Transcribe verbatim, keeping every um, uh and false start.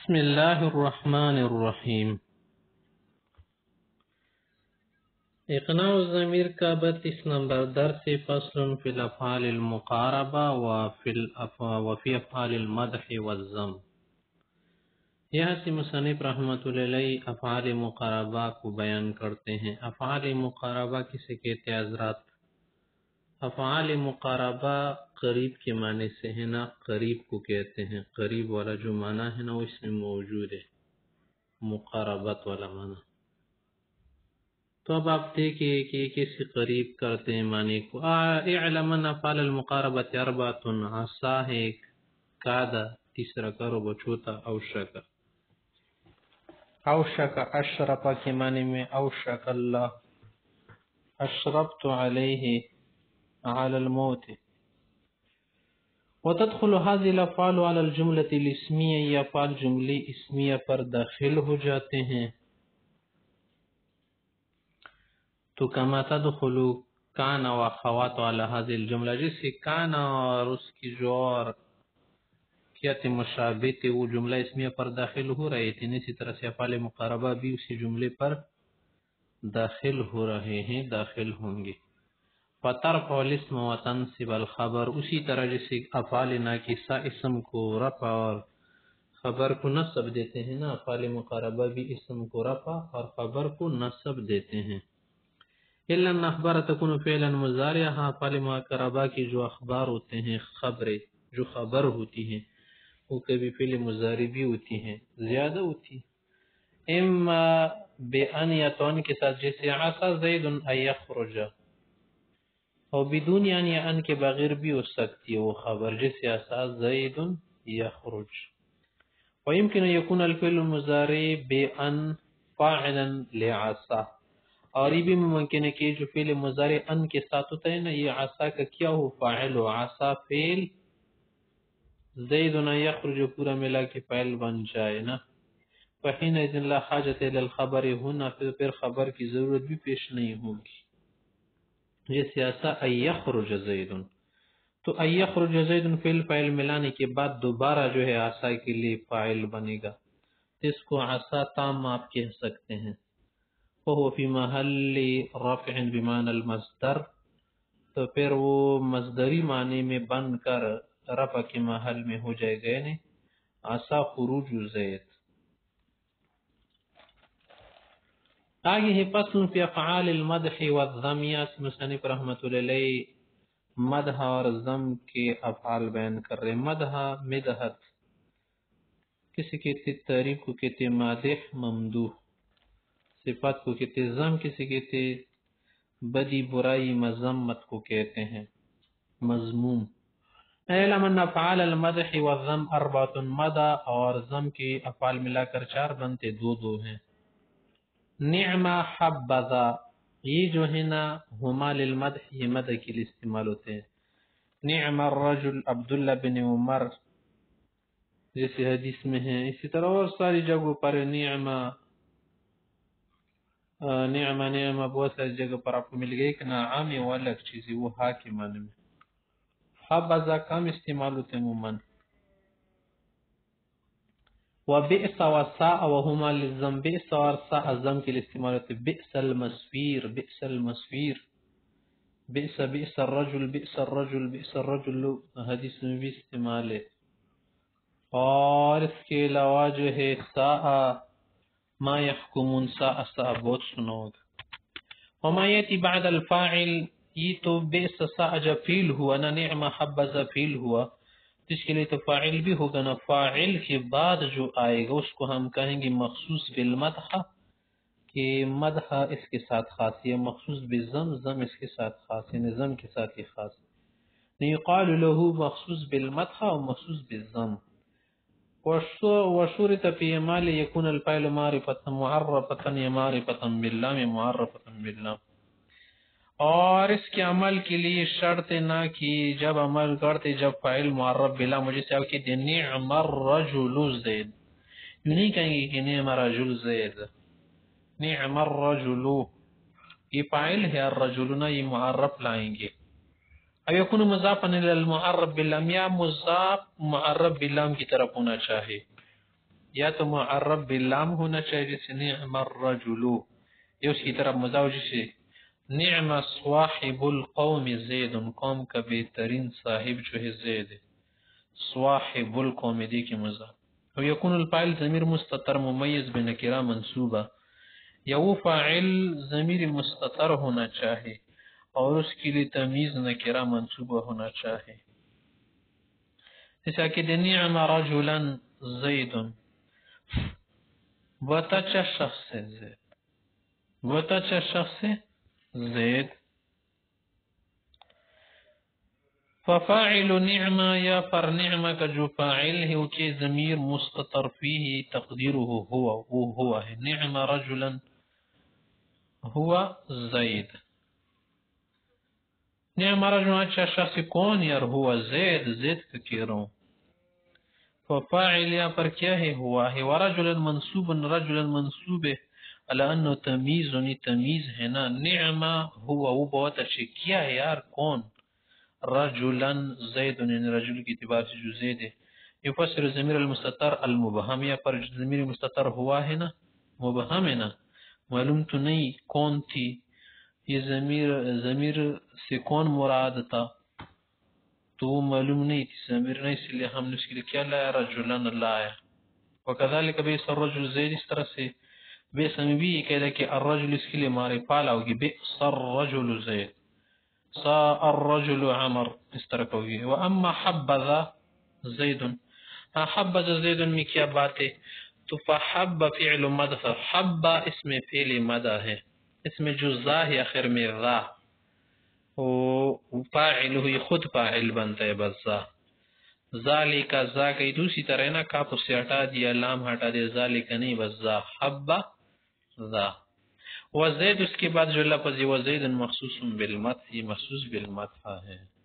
بسم الله الرحمن الرحیم. اقناع الضمیر کا بتیس نمبر درس فصل فی الافعال المقاربہ وفی افعال المدح والذم. یہاں سے مصنف رحمۃ اللہ علیہ افعال مقاربہ کو بیان کرتے ہیں. افعال مقاربہ کسے کہتے ہیں حضرات؟ افعال مقاربہ قریب کے معنی سے ہے نا، قریب کو کہتے ہیں. قریب والا جو معنی ہے نا وہ اس میں موجود ہے، مقاربت والا معنی. تو اب آپ دیکھیں کہ کیسے قریب کرتے ہیں معنی کو. اعلم ان افعال المقاربت اربعۃ، عصا ہے، کاد تیسرا کرو، چوتھا اوشک. اوشک اشرف کے معنی میں اوشک اللہ، اشرفت علیہ على الموت. وتدخل هذه الافعال على الجملة الاسمية، یہ افعال جملے اسمیہ پر داخل ہو جاتے ہیں. تو کما تدخل کان و اخوات على هذه الجملة، جیسے کان اور اس کی جو اور کیت مشابہ تھے وہ جملہ اسمیہ پر داخل ہو رہے تھے، اسی طرح سے افعال مقاربہ بھی اسی جملے پر داخل ہو رہے ہیں، داخل ہوں گے. فَتَرْفَعُ الْاسْمَ وَتَنْصِبُ الْخَبَرَ، اسی طرح جیسے افعال ناقصہ اسم کو رفع اور خبر کو نصب دیتے ہیں نا، افعال مقاربہ بھی اسم کو رفع اور خبر کو نصب دیتے ہیں. إِلَّا أَنَّ أَخْبَارَ تَكُونُ فِعْلًا مُضَارِعًا، افعال مقاربہ کی جو اخبار ہوتے ہیں، خبریں جو خبر ہوتی ہیں وہ کبھی فعل مضارع بھی ہوتی ہیں، زیادہ ہوتی ہیں. اما بأن یا تو ان کے ساتھ، جیسے عسى زید ان یخرج، اور بدون یعنی ان کے بغیر بھی ہو سکتی ہے وہ خبر، جیسے عسى زید یخرج. ويمكن ان يكون الفعل المضارع بأن فاعلا لعسى، اور یہ بھی ممکن ہے کہ جو فعل مضارع ان کے ساتھ ہوتا ہے نا، یہ عسى کا کیا ہو، فاعل ہو. عسى فعل، زید یخرج پورا ملا کے فاعل بن جائے نا. فحينئذ لا حاجة الى الخبر هنا، پھر خبر کی ضرورت بھی پیش نہیں ہوگی. جیسے عسى ان یخرج زید، تو ان یخرج زید فعل فاعل ملانے کے بعد دوبارہ جو ہے عسى کے لیے فاعل بنے گا، اس کو عسى تام آپ کہہ سکتے ہیں. وهو في محل رفع بمعنى المصدر، تو پھر وہ مصدری معنی میں بن کر رفع کے محل میں ہو جائے گا، یعنی عسى خروج زید. آگے ہے فصل فی افعال المدح والذم. مصنف رحمۃ اللہ علیہ مدح اور ذم کے افعال بیان کر رہے. مدح مدحت کسی کہتے تعریف کو کہتے مادح ممدوح، صفات کو کہتے. ذم کسی کہتے بدی برائی مذمت کو کہتے ہیں، مذموم. اعلم ان افعال المدح والذم اربعۃ، مدح اور ذم کے افعال ملا کر چار بنتے، دو دو ہیں. نعم حبذا، یہ جو ہے نا ہما للمدح، یہ مدح کے لیے استعمال ہوتے ہیں. نعم الرجل عبداللہ بن عمر، جیسے حدیث میں ہے. اسی طرح اور ساری جگہوں پر نعم نعم نعم بہت ساری جگہ پر آپ کو مل گئی کہ نعم وہ الگ چیز ہے، وہ ہا کے معنی میں. حبذا کم استعمال ہوتے ہیں عموماً. وبئس وساء وهما للذم، بئس اور ساء ذم کے لیے استعمال ہوتے ہیں. بئس المسویر، بئس المسویر. بئس بئس الرجل، بئس الرجل، بئس الرجل حدیث میں بھی استعمال ہے. اور اس کے علاوہ جو ہے ساء ما يحكمون، ساء ساء بہت سنا ہوگا. وما يأتي بعد الفاعل، یہ تو بئس ساء جب فیل ہوا نا، نعم حبذا فیل ہوا، جس کے لیے تو فاعل بھی ہوگا نا. فاعل کے بعد جو آئے گا اس کو ہم کہیں گے مخصوص بالمدح، کہ مدح اس کے ساتھ خاص ہے. مخصوص بالذم، ذم اس کے ساتھ خاص ہے، ذم کے ساتھ ہی خاص ہے. يقال له مخصوص بالمدح و مخصوص بالذم. وشورط في اعمال يكون الفاعل معرفة معرفة یا معرفة باللام معرفة باللام. اور اس کے عمل کے لیے شرط نہ کہ جب عمل کرتے جب فاعل معرب بلا مجھے سے آپ کہتے ہیں نعم الرجل زید، یوں نہیں کہیں گے کہ نعم رجل زید. نعم الرجل یہ فاعل ہے، الرجلنا یہ معرب لائیں گے. اب یکون مضافا الی المعرب باللام، یا مضاف معرب باللام کی طرف ہونا چاہے. یا تو معرب باللام ہونا چاہیے جیسے نعم الرجلو، یہ اس کی طرف مزاوجی سے نعم صواحب القوم زید، قوم کا بہترین صاحب جو ہے زید، صواحب القوم دی کی مزا. ويكون الفاعل ضمیر مستتر ممیز بنکرہ منصوبہ، یا وہ فاعل ضمیر مستتر ہونا چاہے اور اس کے لیے تمیز نکرہ منصوبہ ہونا چاہے. جیسا کہ نعم رجلا زید، بہت اچھا شخص ہے زید، بہت اچھا شخص ہے زید. ففاعل نعمہ یا پر نعمہ کا جو فاعل ہے وہ کہ ضمیر مستتر فیہ تقدیرہ ہوا، وہ ہوا ہے نعم رجلا ہوا زید. نعم رجلا اچھا شخص کون یار؟ ہوا زید، زید کا کہہ رہا ہوں. ففاعل یا پر کیا ہے؟ ہوا ہے. ورجلا منصوب، رجلا منصوب ہے علی انہ تمیز، تمیز ہے نا. نعم ہوا، وہ بہت اچھے. کیا ہے یار؟ کون؟ رجلا زید، رجل کی اعتبار سے جو زید ہے. یفسر ضمیر المستتر المبہم، یا پر ضمیر مستتر ہوا ہے نا، مبہم ہے نا، معلوم تو نہیں کون تھی. یہ ضمیر ضمیر سے کون مراد تھا تو وہ معلوم نہیں تھی، ضمیر نہیں، اس لیے ہم نے اس کے لیے کیا لایا؟ رجلا لایا. وکذالک بیس الرجل زید، اس طرح سے بیس میں بھی یہ کہہ رہا کہ الرجل اس کے لیے مارے پالا ہوگی بیس الرجل زید، سا الرجل عمر، اس طرح کا ہوگی. واما حبذا زید، حبذا زید میں کیا بات ہے؟ تو فحب فعل مدح، حب اس میں فعل مدح ہے، اس میں جو ذا ہے آخر میں ذا، وہ فاعل ہوئی، خود فاعل بنتا ہے بس ذا. ذالک ذا کئی دوسری طرح ہے نا، کاف سے ہٹا دیا، لام ہٹا دیا، ذالک نہیں بس ذا، حب ذا. وزید اس کے بعد جو لفظ ہے وزید مخصوص بالمدح، یہ مخصوص بالمدح ہے.